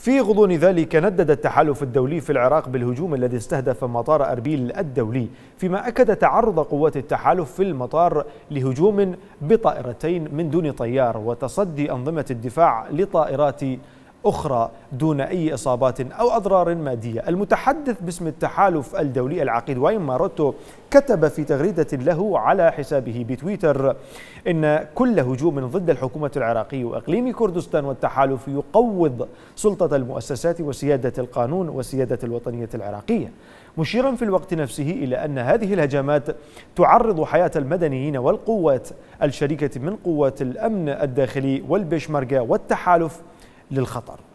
في غضون ذلك ندد التحالف الدولي في العراق بالهجوم الذي استهدف مطار أربيل الدولي، فيما أكد تعرض قوات التحالف في المطار لهجوم بطائرتين من دون طيار وتصدي أنظمة الدفاع لطائرات أخرى دون أي إصابات أو أضرار مادية. المتحدث باسم التحالف الدولي العقيد واين ماروتو كتب في تغريدة له على حسابه بتويتر إن كل هجوم ضد الحكومة العراقية وإقليم كردستان والتحالف يقوض سلطة المؤسسات وسيادة القانون وسيادة الوطنية العراقية، مشيرا في الوقت نفسه إلى أن هذه الهجمات تعرض حياة المدنيين والقوات الشريكة من قوات الأمن الداخلي والبيشمركة والتحالف للخطر.